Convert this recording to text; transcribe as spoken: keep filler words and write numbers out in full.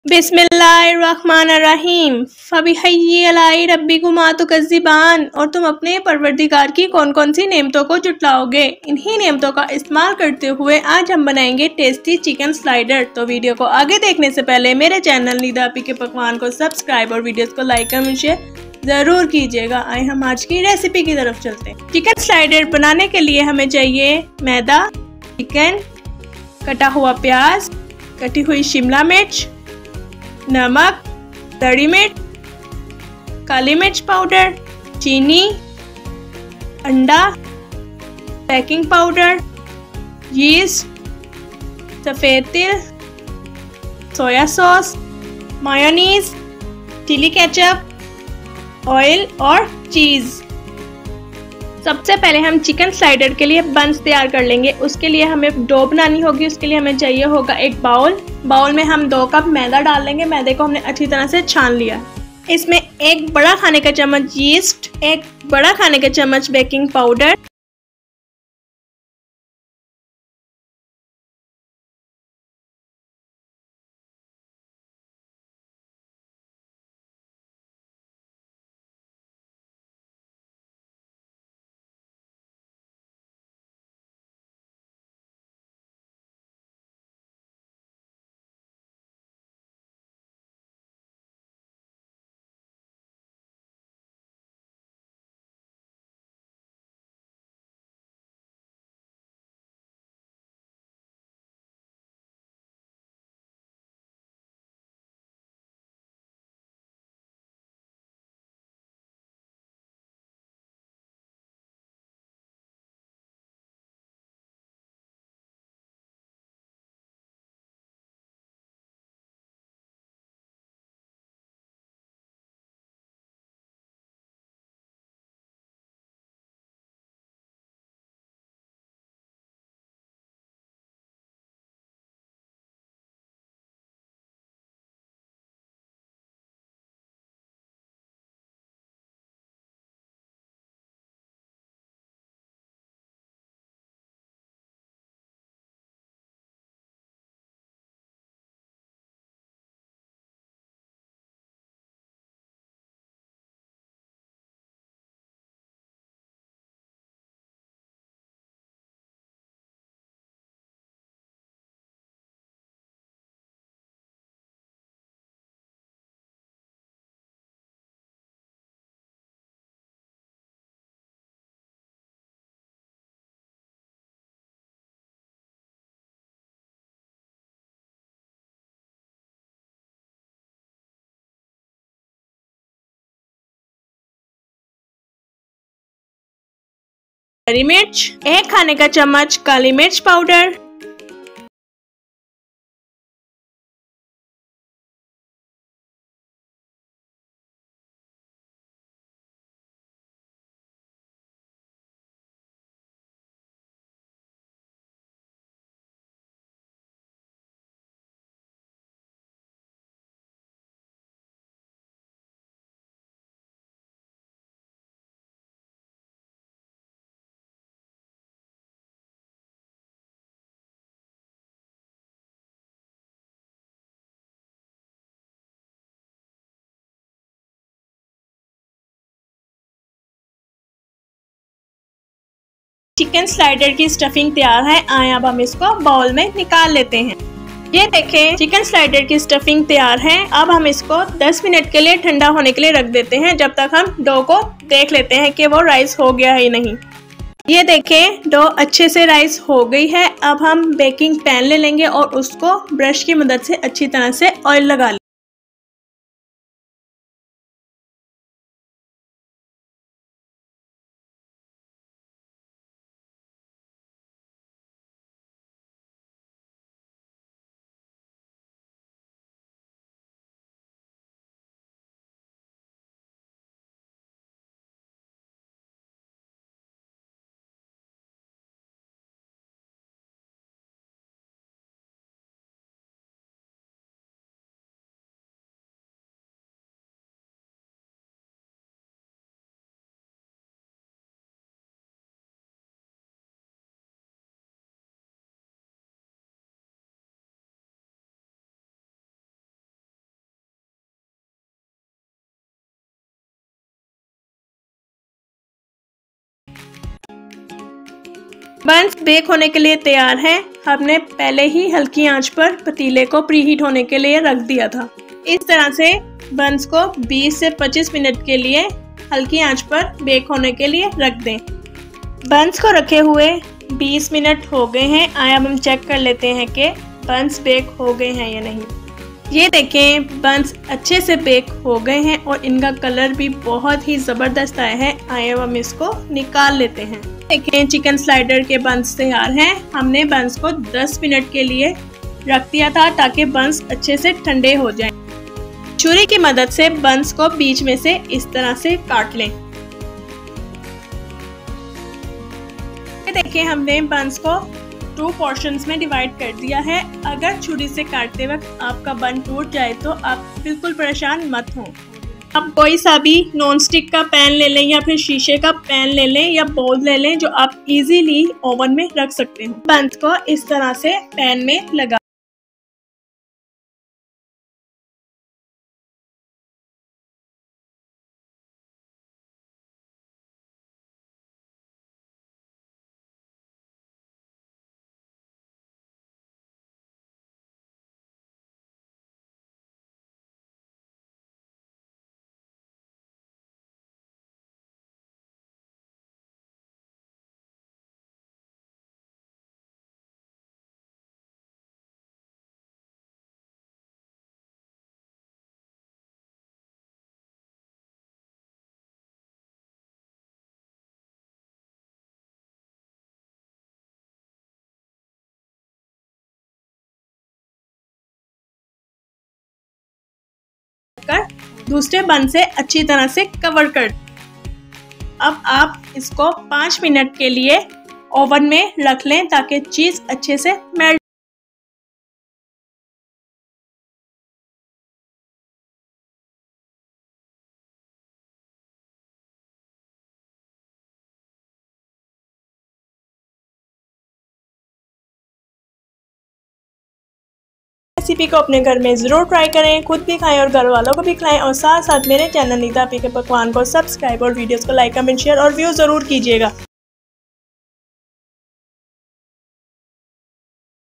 बिस्मिल्लाहिर्रहमानिर्रहीम फबिहय्यि अलाई रब्बिकुमा तुकज़्ज़िबान। और तुम अपने परवरदिगार की कौन कौन सी नेमतों को जुटलाओगे। इन्हीं नेमतों का इस्तेमाल करते हुए आज हम बनाएंगे टेस्टी चिकन स्लाइडर। तो वीडियो को आगे देखने से पहले मेरे चैनल निदा आपी के पकवान को सब्सक्राइब और वीडियोस को लाइक कमेंट शेयर ज़रूर कीजिएगा। आए हम आज की रेसिपी की तरफ चलते हैं। चिकन स्लाइडर बनाने के लिए हमें चाहिए मैदा, चिकन, कटा हुआ प्याज, कटी हुई शिमला मिर्च, नमक, दड़ी मिर्च, काली मिर्च पाउडर, चीनी, अंडा, बेकिंग पाउडर, यीस्ट, सफ़ेद तिल, soya sauce, mayonnaise, chilli ketchup, oil और चीज़। सबसे पहले हम चिकन स्लाइडर के लिए बंस तैयार कर लेंगे। उसके लिए हमें डो बनानी होगी। उसके लिए हमें चाहिए होगा एक बाउल। बाउल में हम दो कप मैदा डाल लेंगे। मैदे को हमने अच्छी तरह से छान लिया। इसमें एक बड़ा खाने का चम्मच यीस्ट, एक बड़ा खाने का चम्मच बेकिंग पाउडर, हरी मिर्च, एक खाने का चम्मच काली मिर्च पाउडर, चिकन स्लाइडर की स्टफिंग तैयार है। आए अब हम इसको बाउल में निकाल लेते हैं। ये देखें चिकन स्लाइडर की स्टफिंग तैयार है। अब हम इसको दस मिनट के लिए ठंडा होने के लिए रख देते हैं, जब तक हम डो को देख लेते हैं कि वो राइस हो गया है या नहीं। ये देखें डो अच्छे से राइस हो गई है। अब हम बेकिंग पैन ले लेंगे और उसको ब्रश की मदद से अच्छी तरह से ऑयल लगा लेंगे। बंस बेक होने के लिए तैयार हैं। हमने पहले ही हल्की आंच पर पतीले को प्रीहीट होने के लिए रख दिया था। इस तरह से बंस को बीस से पच्चीस मिनट के लिए हल्की आंच पर बेक होने के लिए रख दें। बंस को रखे हुए बीस मिनट हो गए हैं। आइए अब हम चेक कर लेते हैं कि बंस बेक हो गए हैं या नहीं। ये देखें, बंस अच्छे से बेक हो गए हैं और इनका कलर भी बहुत ही ज़बरदस्त आया है। आइए अब हम इसको निकाल लेते हैं। देखें, चिकन स्लाइडर के बंस तैयार हैं। हमने बंस को दस मिनट के लिए रख दिया था ताकि बंस अच्छे से ठंडे हो जाएं। छुरी की मदद से बंस को बीच में से इस तरह से काट लें। देखिए, हमने बंस को टू पोर्शंस में डिवाइड कर दिया है। अगर छुरी से काटते वक्त आपका बन टूट जाए तो आप बिल्कुल परेशान मत हों। आप कोई सा भी नॉन स्टिक का पैन ले लें या फिर शीशे का पैन ले लें या बाउल ले लें जो आप इजीली ओवन में रख सकते हो। बंस को इस तरह से पैन में लगा कर दूसरे बन से अच्छी तरह से कवर कर। अब आप इसको पाँच मिनट के लिए ओवन में रख लें ताकि चीज़ अच्छे से मेल्ट। रेसिपी को अपने घर में ज़रूर ट्राई करें, खुद भी खाएं और घर वालों को भी खिलाएं और साथ साथ मेरे चैनल नीता आपी के पकवान को सब्सक्राइब और वीडियोस को लाइक कमेंट शेयर और व्यू ज़रूर कीजिएगा।